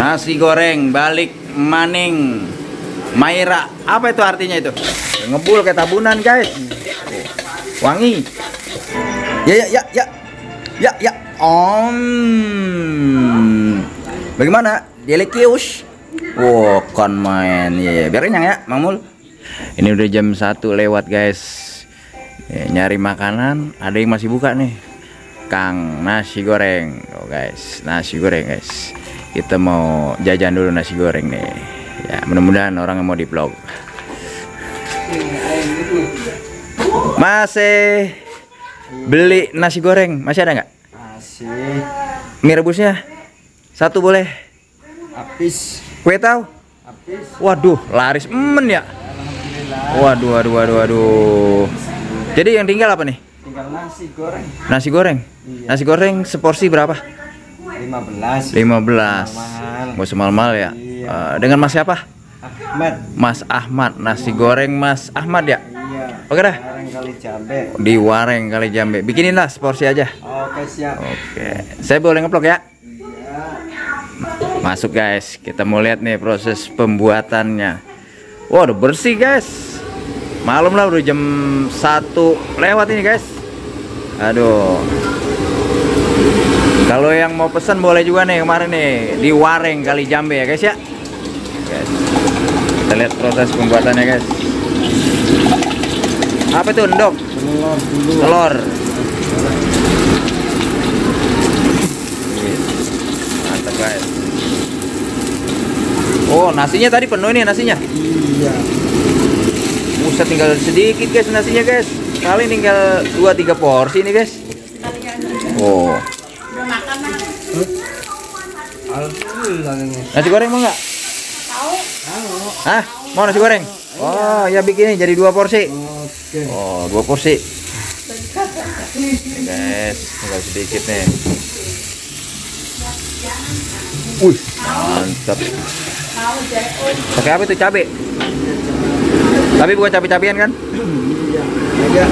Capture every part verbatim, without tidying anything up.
Nasi goreng balik maning Maira. Apa itu artinya itu? Ngebul kayak tabunan, guys. Wangi. Ya ya ya ya. Ya ya. Om. Bagaimana? Delicious. Wow, kon main. Ya, biar kenyang ya, Mamul. Ini udah jam satu lewat, guys. Ya, nyari makanan, ada yang masih buka nih. Kang nasi goreng. Oh, guys, nasi goreng, guys. Kita mau jajan dulu nasi goreng nih. Ya, mudah-mudahan orang yang mau di vlog. Masih beli nasi goreng, masih ada nggak? Masih. Mie rebusnya satu boleh. Habis. Kue tahu? Habis. Waduh, laris emen ya. Waduh, waduh, waduh, waduh. Jadi yang tinggal apa nih? Tinggal nasi goreng. Nasi goreng. Iya. Nasi goreng seporsi berapa? lima belas. lima belas. Mahal. Mau semal-mal ya? Iya. Uh, dengan Mas siapa? Ahmad. Mas Ahmad. Nasi goreng Mas Ahmad ya? Iya. Oke dah. Goreng kali jambe. Di Wareng kali Jambe. Bikinin lah seporsi aja. Oke, siap. Oke. Saya boleh ngeplok ya? Iya. Masuk, guys. Kita mau lihat nih proses pembuatannya. Wah, udah bersih, guys. Malam lah, udah jam satu lewat ini, guys. Aduh. Kalau yang mau pesan boleh juga nih kemarin nih di Wareng kali Jambe ya, guys ya. Guys. Kita lihat proses pembuatannya, guys. Apa itu endok? Telur dulu. Telur. Mantap, guys. Oh, nasinya tadi penuh nih nasinya. Iya. Buset, tinggal sedikit, guys, nasinya, guys. Kali tinggal dua tiga porsi nih, guys. Oh. Alhamdulillah ini. Nasi goreng mau nggak? Hah? Mau nasi goreng? Oh, ya bikinin jadi dua porsi. Oke. Oh, dua porsi. Nih, guys, tinggal sedikit nih. Wih, mantap. Pakai apa itu? Cabe? Tapi bukan cabe-cabean kan? Iya.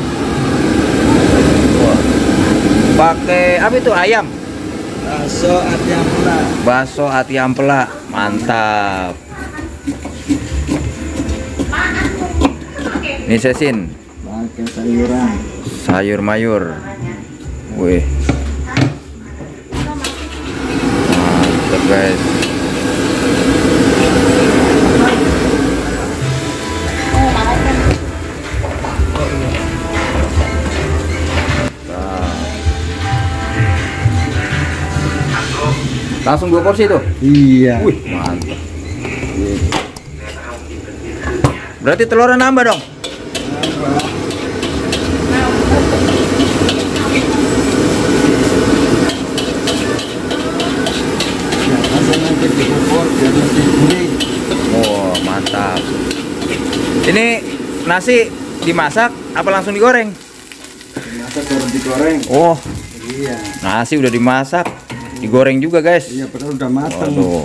Wah. Pakai apa itu? Ayam? Bakso ati ampela. Bakso ati ampela. Mantap. Ini sesin. Pakai sayuran. Sayur mayur. Wih. Mantap, guys. Langsung dua porsi tuh. Iya. Wih, mantap. Berarti telurnya nambah dong. Oh, mantap. Ini nasi dimasak apa langsung digoreng? Dimasak baru digoreng. Oh, Iya. nasi udah dimasak, digoreng juga, guys. Iya, padahal udah matang. Waduh.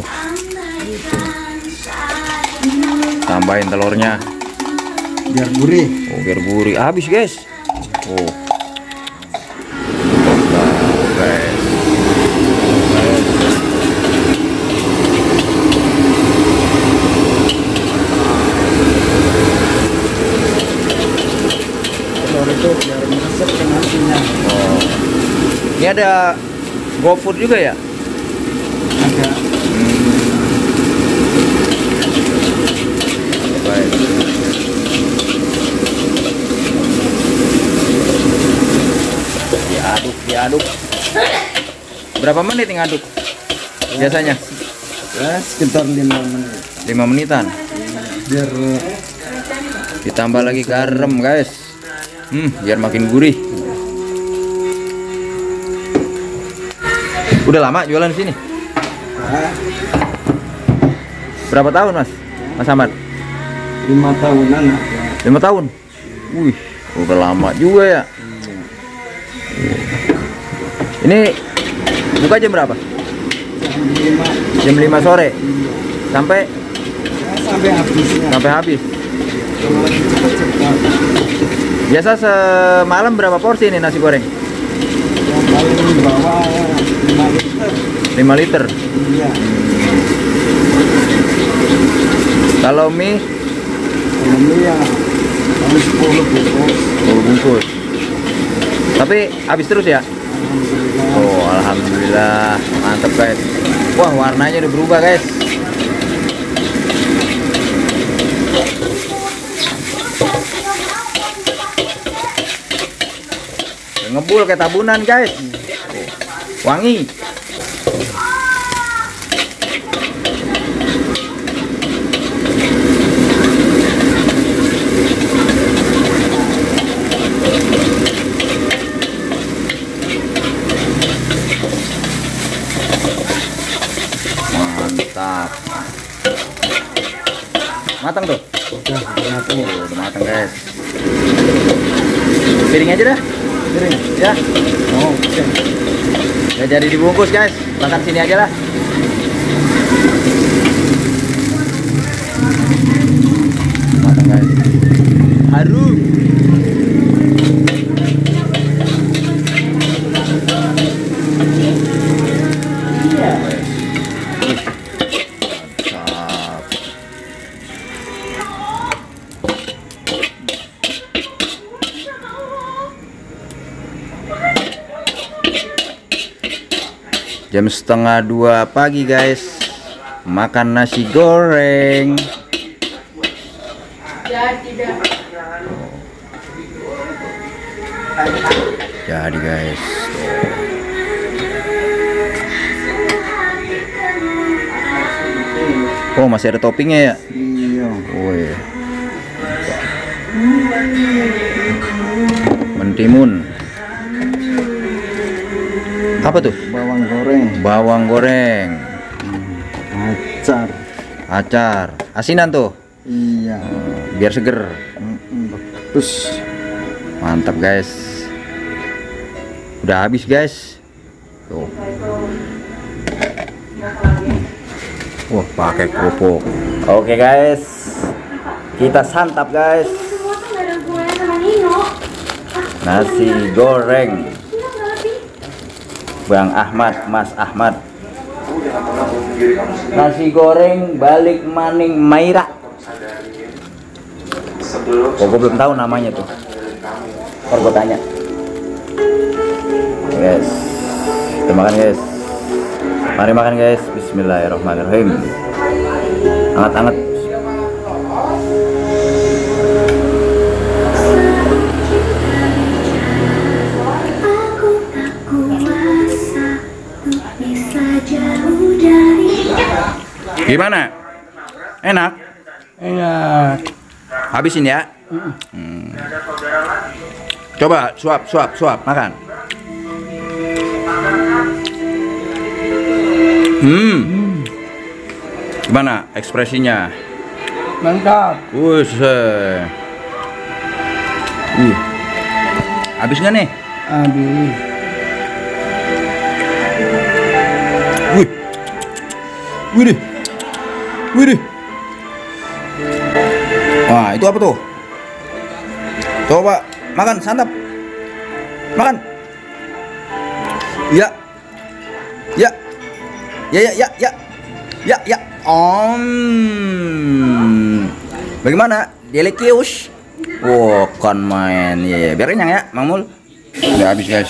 Tambahin telurnya. Biar gurih. Oh, biar gurih. Habis, guys. Oh. Mantap, guys. Telur itu biar meresap ke nasinya. Oh. Ini ada GoFood juga ya? Ada. Baik. Diaduk, diaduk. Berapa menit ngaduk? Biasanya Ya, sekitar lima menit. lima menitan. Biar Ditambah lagi garam, guys. Hmm, biar makin gurih. Udah lama jualan di sini? ah, Berapa tahun, Mas? Mas Ahmad? lima tahunan. lima tahun. Wih, udah lama juga ya. Ini buka jam berapa? Jam lima. Jam lima sore. Sampai Ya, sampai habisnya. sampai habis. Kalau lagi cepat-cepat. Biasa semalam berapa porsi ini nasi goreng? Yang paling bawah lima liter. lima liter. Iya. Kalau mie Ini ya harus sepuluh bungkus. sepuluh bungkus. Tapi habis terus ya? Alhamdulillah. Oh, alhamdulillah. Mantap, guys. Wah, warnanya udah berubah, guys. Ngebul kayak tabunan, guys. Wangi. Mantap. Matang tuh. Udah, udah matang. Oh, udah matang, guys. Piring aja dah. Piring. Ya. Oh, oke. Ya jadi dibungkus, guys. Makan sini aja lah. Matang, guys. Harum. Mantap. Jam setengah dua pagi, guys. Makan nasi goreng. Jadi, guys. Oh, masih ada toppingnya ya? Iya. Oh iya. Mentimun. Apa tuh? Bawang goreng. Bawang goreng. Acar. Acar. Asinan tuh. Iya. Biar seger. Mm-mm, bagus. Mantap, guys. Udah habis, guys. Tuh. Wah, pakai kerupuk. Oke, guys. Kita santap, guys. Nasi goreng Bang Ahmad, Mas Ahmad. Nasi goreng balik maning Maira. Oh, gue belum tahu namanya tuh. Ntar gue tanya. Guys, kita makan, guys. Mari makan, guys. Bismillahirrahmanirrahim. Anget-anget. Gimana? Enak? Enak. Habisin ya. Hmm. Coba suap, suap, suap, makan. Hmm. Gimana ekspresinya? Mantap. Wuss. Uh. Habis nggak nih? Habis. Wih. Widih. Widih. Wah, itu apa tuh? Coba makan, santap. Makan. Ya. Ya. Ya ya ya ya. Ya ya. Om. Bagaimana? Delicious. Wow, kon main. Ya, yeah. Biar kenyang ya, Mang Mul. Udah habis, guys.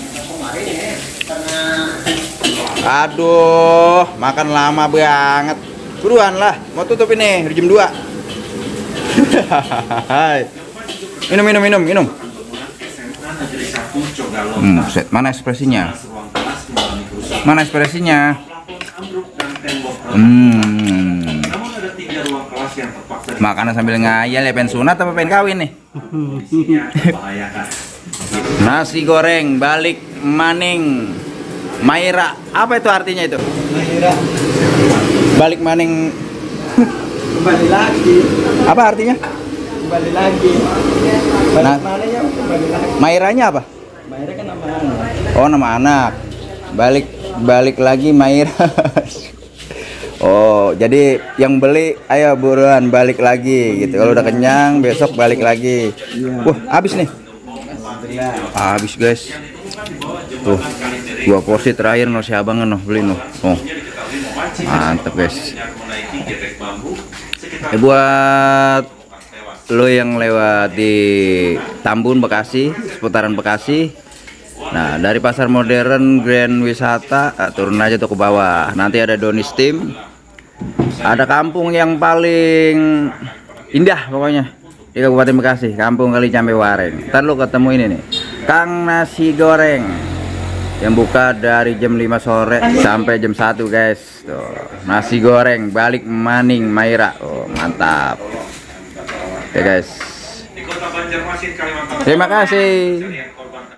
Aduh, makan lama banget. Buruan lah, mau tutup ini, udah jam dua. Minum, minum, minum, minum. Hmm, set. Mana ekspresinya? Mana ekspresinya? Hmm. Makanan sambil ngayal ya, pengen sunat apa pengen kawin nih? Nasi goreng balik maning Maira. Apa itu artinya itu? Maira. Balik maning. Kembali lagi. Apa artinya? Kembali lagi. Balik Nah. mana ya? Kembali lagi. Mairanya apa? Maira kan nama anak. Oh, nama anak. Balik balik lagi Maira. Oh, jadi yang beli ayo buruan balik lagi gitu. Kalau udah kenyang besok balik lagi. Wah, habis nih. Habis, guys. Tuh. Dua porsi terakhir no si abang no beli no. Oh. Mantap guys. Eh, buat lo yang lewat di Tambun Bekasi, seputaran Bekasi, nah dari pasar modern Grand Wisata, ah, turun aja tuh ke bawah. Nanti ada Doni Steam, ada kampung yang paling indah pokoknya di Kabupaten Bekasi, Kampung Kali Cambe Wareng. Ntar lo ketemu ini nih, Kang Nasi Goreng, yang buka dari jam lima sore sampai jam satu guys. Tuh, nasi goreng balik maning Maira. Oh, mantap. Oke guys. Terima kasih.